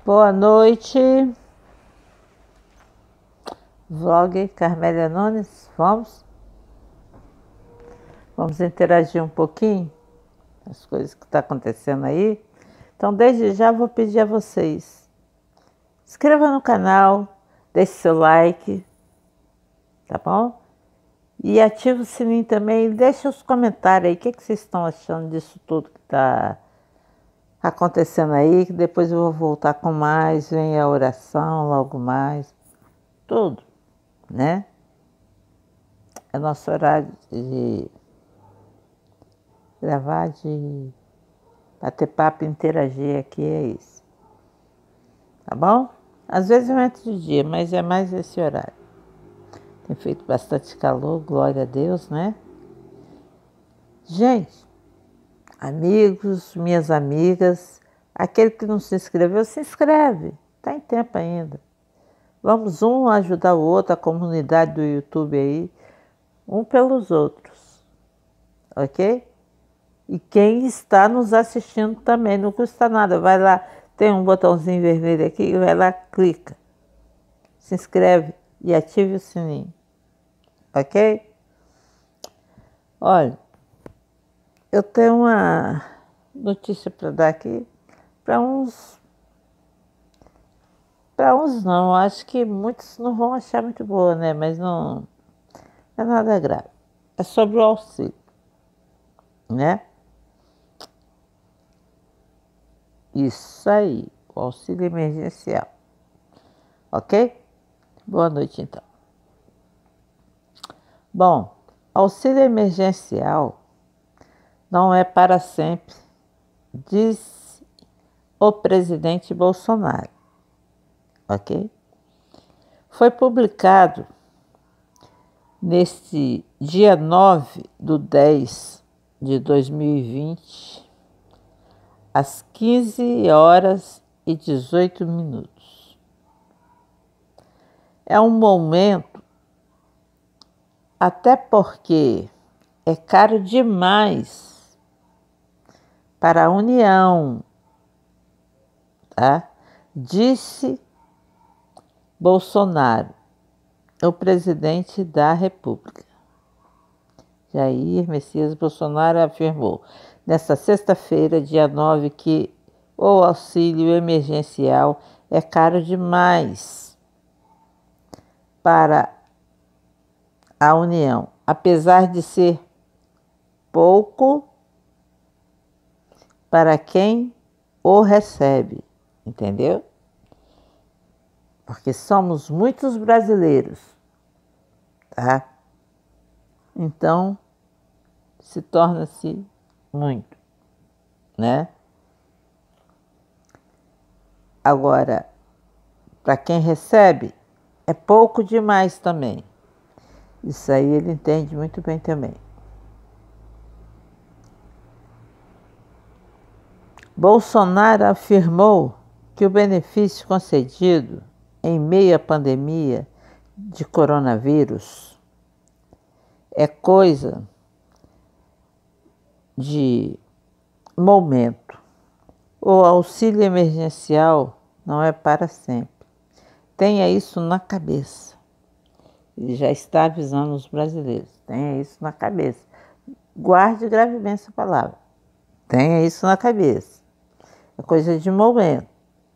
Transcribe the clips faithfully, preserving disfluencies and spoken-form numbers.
Boa noite, vlog Carmélia Nunes, vamos? Vamos interagir um pouquinho as coisas que estão acontecendo aí. Então, desde já vou pedir a vocês, se inscreva no canal, deixe seu like, tá bom? E ative o sininho também e deixe os comentários aí, o que, que vocês estão achando disso tudo que está acontecendo aí, que depois eu vou voltar com mais, vem a oração logo mais, tudo, né? É nosso horário de gravar, de bater papo, interagir aqui, é isso. Tá bom? Às vezes eu entro de dia, mas é mais esse horário. Tem feito bastante calor, glória a Deus, né? Gente, amigos, minhas amigas, aquele que não se inscreveu, se inscreve, tá em tempo ainda. Vamos um ajudar o outro, a comunidade do YouTube aí, um pelos outros, ok? E quem está nos assistindo também, não custa nada, vai lá, tem um botãozinho vermelho aqui, vai lá, clica, se inscreve e ative o sininho, ok? Olha, eu tenho uma notícia para dar aqui, para uns, para uns não, acho que muitos não vão achar muito boa, né? Mas não, não é nada grave, é sobre o auxílio, né? Isso aí, o auxílio emergencial. Ok? Boa noite, então. Bom, auxílio emergencial não é para sempre, diz o presidente Bolsonaro. Ok? Foi publicado neste dia nove de dez de dois mil e vinte, às quinze horas e dezoito minutos. É um momento, até porque é caro demais para a União, tá? Disse Bolsonaro, o presidente da República. Jair Messias Bolsonaro afirmou nesta sexta-feira, dia nove, que o auxílio emergencial é caro demais para a União, apesar de ser pouco para quem o recebe, entendeu? Porque somos muitos brasileiros, tá? Então, se torna-se muito, né? Agora, para quem recebe, é pouco demais também. Isso aí ele entende muito bem também. Bolsonaro afirmou que o benefício concedido em meio à pandemia de coronavírus é coisa de momento. O auxílio emergencial não é para sempre. Tenha isso na cabeça. Ele já está avisando os brasileiros. Tenha isso na cabeça. Guarde gravemente essa palavra. Tenha isso na cabeça. É coisa de momento.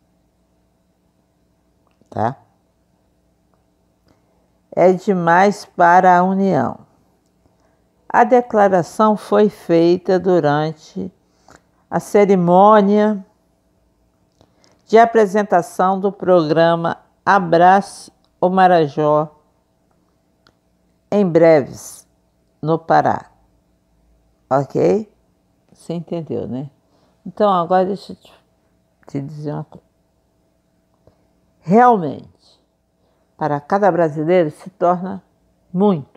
Tá? É demais para a União. A declaração foi feita durante a cerimônia de apresentação do programa Abrace o Marajó, em Breves, no Pará. Ok? Você entendeu, né? Então, agora deixa eu te, te dizer uma coisa. Realmente, para cada brasileiro se torna muito.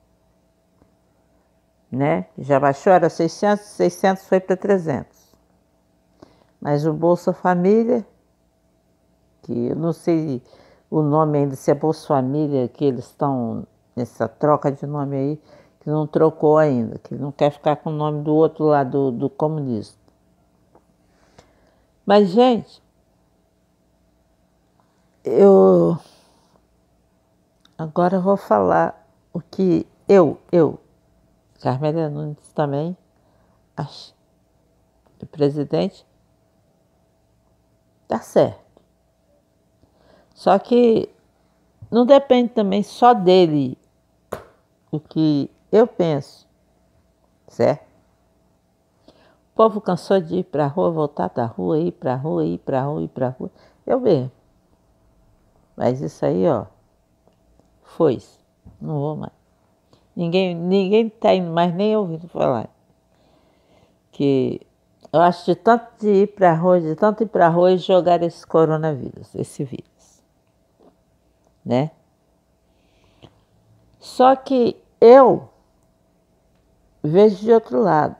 Né? Já baixou, era seiscentos, seiscentos foi para trezentos. Mas o Bolsa Família, que eu não sei o nome ainda, se é Bolsa Família, que eles estão nessa troca de nome aí, que não trocou ainda, que não quer ficar com o nome do outro lado do, do comunista. Mas, gente, eu agora vou falar o que eu, eu, Carmélia Nunes também, acho. O presidente tá certo. Só que não depende também só dele o que eu penso, certo? O povo cansou de ir para a rua, voltar da rua, ir para a rua, ir para a rua, ir para a rua. Eu mesmo. Mas isso aí, ó, foi. Não vou mais. Ninguém ninguém está indo mais nem ouvindo falar. Que eu acho de tanto de ir para a rua, de tanto ir para a rua e jogar esse coronavírus, esse vírus, né? Só que eu vejo de outro lado,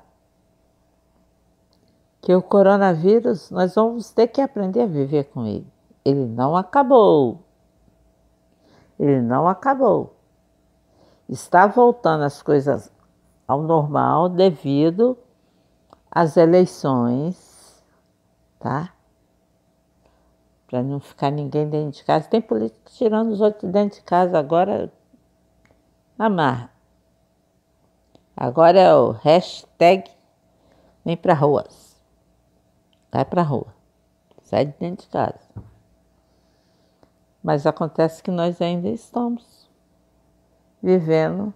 que o coronavírus nós vamos ter que aprender a viver com ele. Ele não acabou. Ele não acabou. Está voltando as coisas ao normal devido às eleições, tá? Para não ficar ninguém dentro de casa. Tem político tirando os outros dentro de casa agora, amarra. Agora é o hashtag vem pra ruas. Vai pra rua. Sai de dentro de casa. Mas acontece que nós ainda estamos vivendo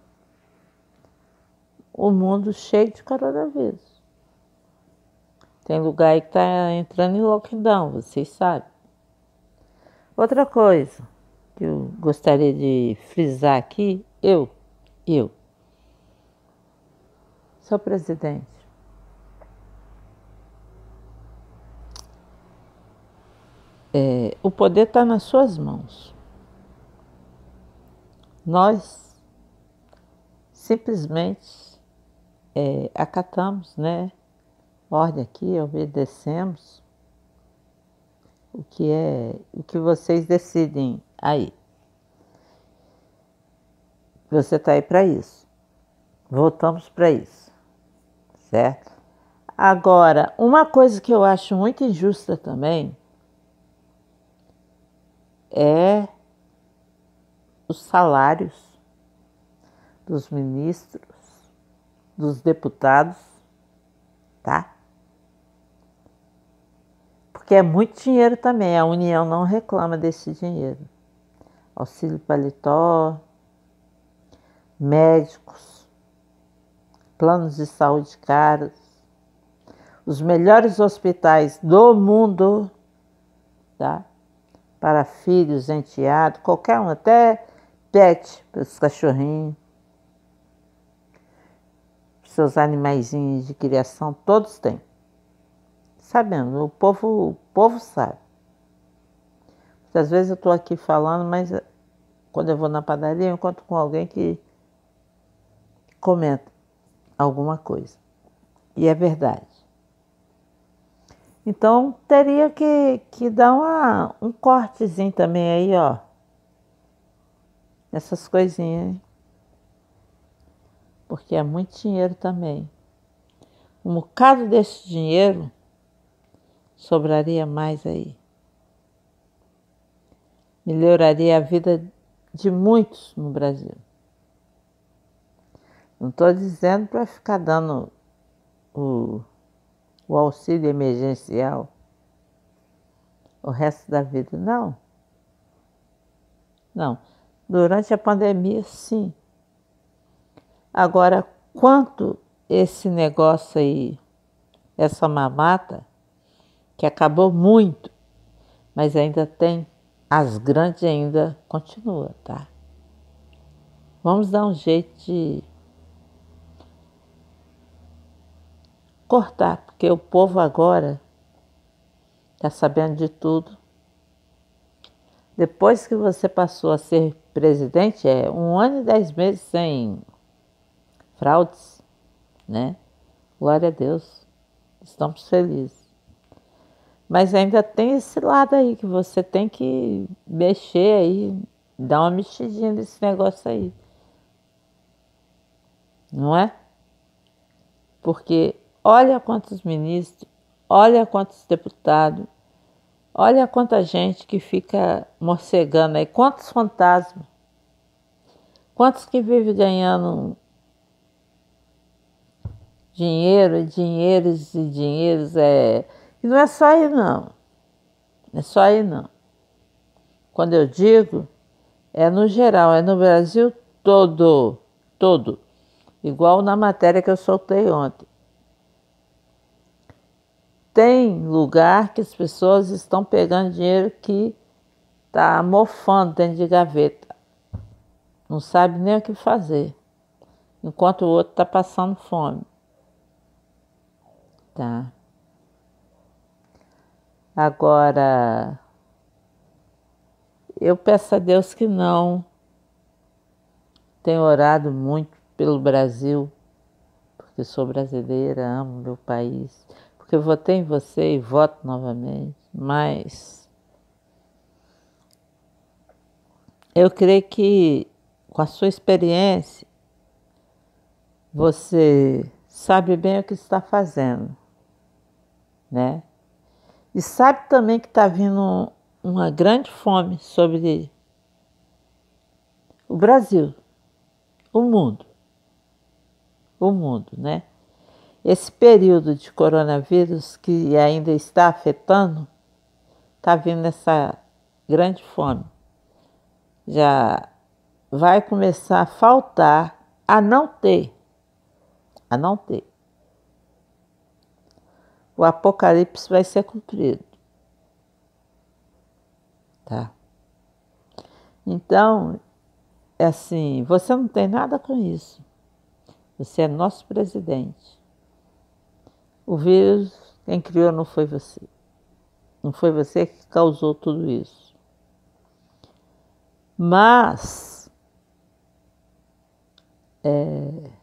o mundo cheio de coronavírus. Tem lugar aí que está entrando em lockdown, vocês sabem. Outra coisa que eu gostaria de frisar aqui, eu, eu, sou presidente. É, o poder está nas suas mãos. Nós simplesmente é, acatamos, né? Ordem aqui, obedecemos o que é, o que vocês decidem aí. Você está aí para isso. Voltamos para isso, certo? Agora, uma coisa que eu acho muito injusta também é os salários dos ministros, dos deputados, tá? Porque é muito dinheiro também, a União não reclama desse dinheiro. Auxílio paletó, médicos, planos de saúde caros, os melhores hospitais do mundo, tá? Para filhos, enteados, qualquer um, até pet, para os cachorrinhos, seus animaizinhos de criação, todos têm. Sabendo, o povo, o povo sabe. Muitas vezes eu estou aqui falando, mas quando eu vou na padaria eu encontro com alguém que comenta alguma coisa. E é verdade. Então teria que, que dar uma, um cortezinho também aí, ó. Essas coisinhas, hein? Porque é muito dinheiro também. Um bocado desse dinheiro sobraria mais aí. Melhoraria a vida de muitos no Brasil. Não estou dizendo para ficar dando o, o auxílio emergencial o resto da vida, não. Não. Durante a pandemia, sim. Agora, quanto esse negócio aí, essa mamata, que acabou muito, mas ainda tem, as grandes ainda continua, tá? Vamos dar um jeito de cortar, porque o povo agora está sabendo de tudo. Depois que você passou a ser presidente, é um ano e dez meses sem fraudes, né? Glória a Deus, estamos felizes. Mas ainda tem esse lado aí que você tem que mexer aí, dar uma mexidinha nesse negócio aí. Não é? Porque olha quantos ministros, olha quantos deputados, Olha quanta gente que fica morcegando aí, quantos fantasmas, quantos que vivem ganhando dinheiro, dinheiros e dinheiros. É... E não é só aí não, não é só aí não. Quando eu digo, é no geral, é no Brasil todo, todo. Igual na matéria que eu soltei ontem. Tem lugar que as pessoas estão pegando dinheiro que está mofando dentro de gaveta. Não sabe nem o que fazer, enquanto o outro está passando fome. Tá. Agora, eu peço a Deus que não. Tenho orado muito pelo Brasil, porque sou brasileira, amo meu país, porque eu votei em você e voto novamente, mas eu creio que com a sua experiência, você sabe bem o que está fazendo, né? E sabe também que está vindo uma grande fome sobre o Brasil, o mundo, o mundo, né? Esse período de coronavírus que ainda está afetando, está vindo essa grande fome. Já vai começar a faltar, a não ter, a não ter. O apocalipse vai ser cumprido, tá? Então, é assim, você não tem nada com isso. Você é nosso presidente. O vírus, quem criou não foi você. Não foi você que causou tudo isso. Mas é,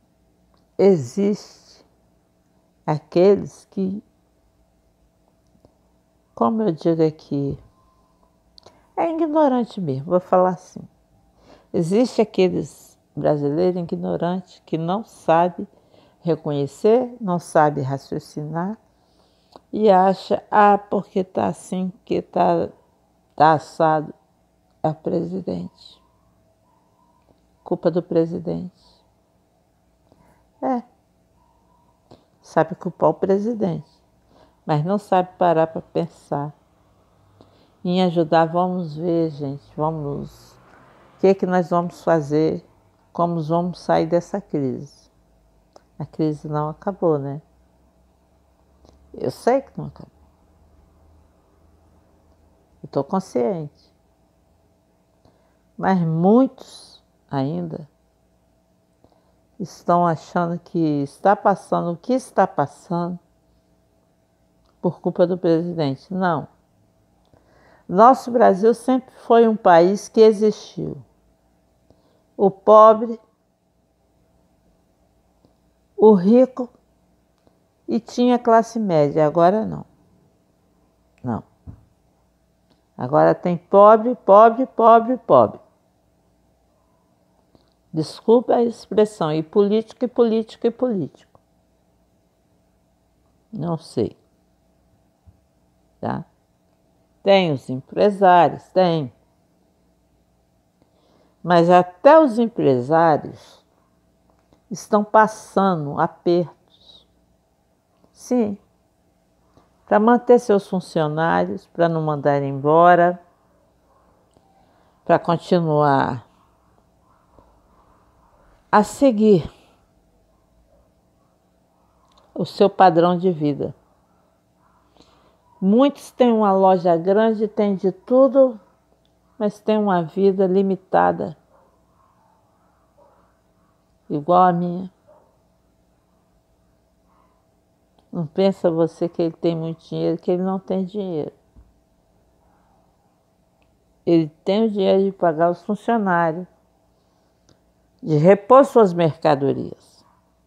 existe aqueles que, como eu digo aqui, é ignorante mesmo, vou falar assim. Existe aqueles brasileiros ignorantes que não sabem reconhecer, não sabem raciocinar e acha, ah, porque está assim, porque está tá assado, é o presidente. Culpa do presidente. É, sabe culpar o presidente, mas não sabe parar para pensar em ajudar. Vamos ver, gente, vamos, o que é que nós vamos fazer, como vamos sair dessa crise. A crise não acabou, né? Eu sei que não acabou. Eu estou consciente. Mas muitos ainda estão achando que está passando o que está passando por culpa do presidente. Não. Nosso Brasil sempre foi um país que existiu. O pobre, o rico e tinha classe média. Agora não. Não. Agora tem pobre, pobre, pobre, pobre. Desculpa a expressão, e político, e político, e político. Não sei. Tá? Tem os empresários, tem. Mas até os empresários estão passando apertos. Sim. Para manter seus funcionários, para não mandar embora, para continuar a seguir o seu padrão de vida. Muitos têm uma loja grande, têm de tudo, mas têm uma vida limitada, igual a minha. Não pensa você que ele tem muito dinheiro, que ele não tem dinheiro. Ele tem o dinheiro de pagar os funcionários, de repor suas mercadorias.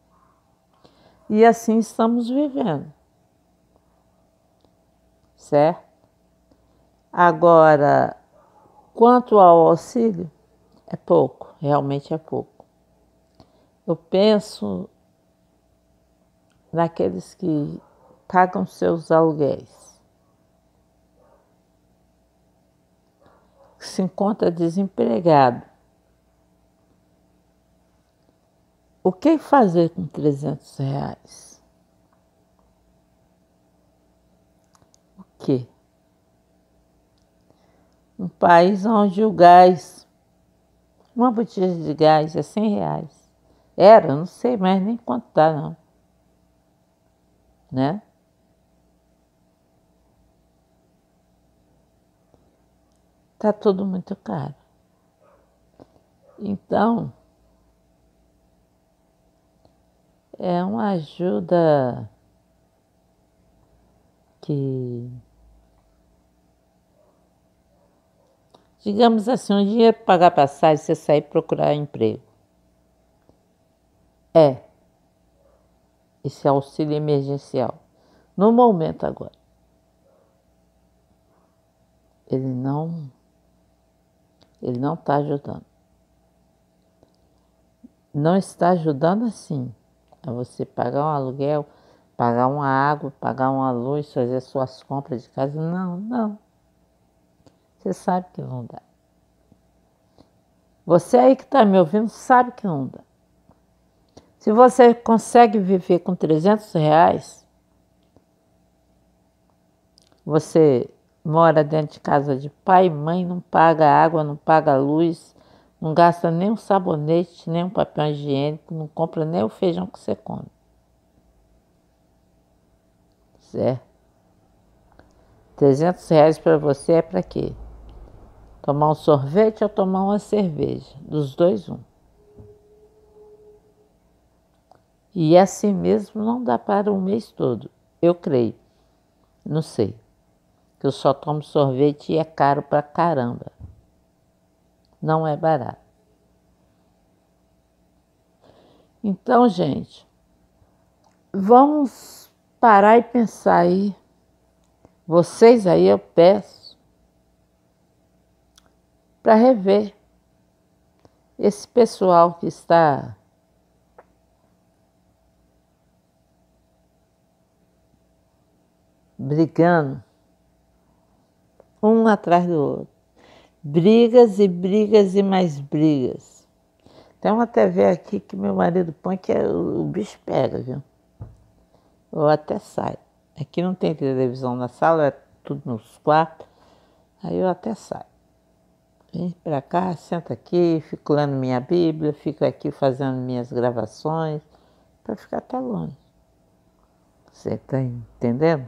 E assim estamos vivendo. Certo? Agora, quanto ao auxílio, é pouco, realmente é pouco. Eu penso naqueles que pagam seus aluguéis. que se encontra desempregado. O que fazer com trezentos reais? O quê? Um país onde o gás, uma botija de gás é cem reais. Era, não sei mais nem quanto tá, não. Né? Tá tudo muito caro. Então, é uma ajuda que, digamos assim, um dinheiro para pagar passagem, você sair procurar emprego. É esse auxílio emergencial. No momento agora. Ele não, ele não está ajudando. Não está ajudando assim a você pagar um aluguel, pagar uma água, pagar uma luz, fazer suas compras de casa. Não, não. Você sabe que não dá. Você aí que está me ouvindo sabe que não dá. Se você consegue viver com trezentos reais, você mora dentro de casa de pai e mãe, não paga água, não paga luz, não gasta nem um sabonete, nem um papel higiênico, não compra nem o feijão que você come. Certo? trezentos reais para você é para quê? Tomar um sorvete ou tomar uma cerveja? Dos dois, um. E assim mesmo não dá para um mês todo, eu creio. Não sei. Que eu só tomo sorvete e é caro pra caramba. Não é barato. Então, gente, vamos parar e pensar aí. Vocês aí eu peço para rever esse pessoal que está brigando um atrás do outro. Brigas e brigas e mais brigas. Tem uma T V aqui que meu marido põe que é, o, o bicho pega, viu? Eu até saio. Aqui não tem televisão na sala, é tudo nos quartos. Aí eu até saio. Vem pra cá, sento aqui, fico lendo minha Bíblia, fico aqui fazendo minhas gravações, para ficar até longe. Você tá entendendo?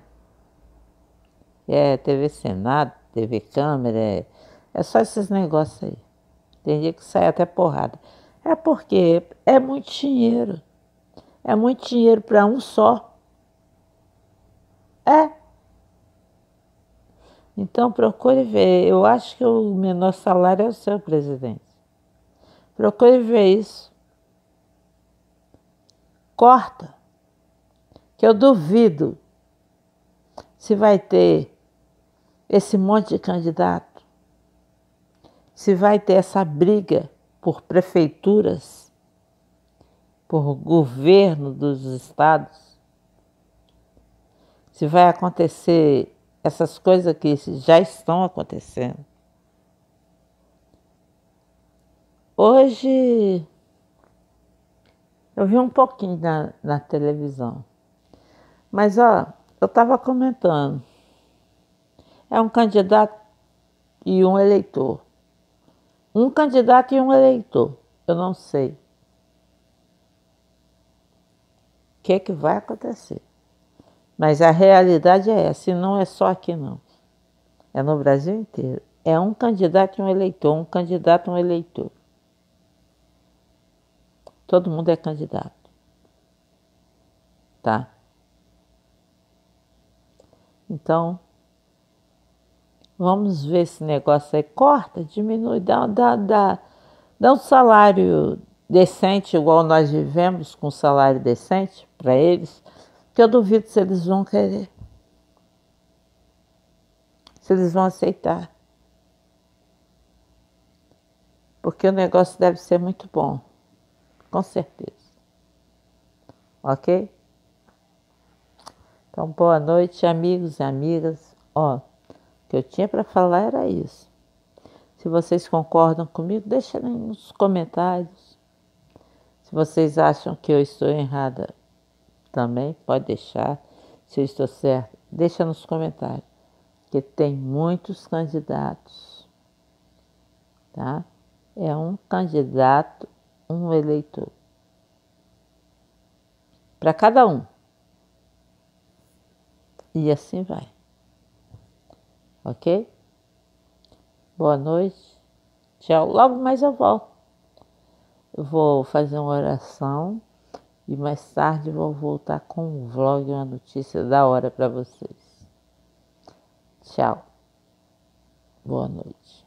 É T V Senado, T V Câmara, é, é só esses negócios aí. Tem dia que sai até porrada. É porque é muito dinheiro. É muito dinheiro para um só. É. Então procure ver. Eu acho que o menor salário é o seu, presidente. Procure ver isso. Corta. Que eu duvido se vai ter esse monte de candidato. Se vai ter essa briga por prefeituras, por governo dos estados. Se vai acontecer essas coisas que já estão acontecendo. Hoje eu vi um pouquinho na, na televisão, mas ó, eu estava comentando, é um candidato e um eleitor. Um candidato e um eleitor, eu não sei o que é que vai acontecer. Mas a realidade é essa, e não é só aqui não. É no Brasil inteiro. É um candidato e um eleitor, um candidato e um eleitor. Todo mundo é candidato. Tá? Então, vamos ver esse negócio aí. Corta, diminui, dá, dá, dá, dá um salário decente, igual nós vivemos, com salário decente para eles, que eu duvido se eles vão querer. Se eles vão aceitar. Porque o negócio deve ser muito bom. Com certeza. Ok? Então, boa noite, amigos e amigas. Ó, o que eu tinha para falar era isso. Se vocês concordam comigo, deixa nos comentários. Se vocês acham que eu estou errada também, pode deixar. Se eu estou certa, deixa nos comentários. Porque tem muitos candidatos, tá? É um candidato, um eleitor. Para cada um. E assim vai. Ok? Boa noite. Tchau. Logo mais eu volto. Eu vou fazer uma oração e mais tarde vou voltar com um vlog, uma notícia da hora para vocês. Tchau. Boa noite.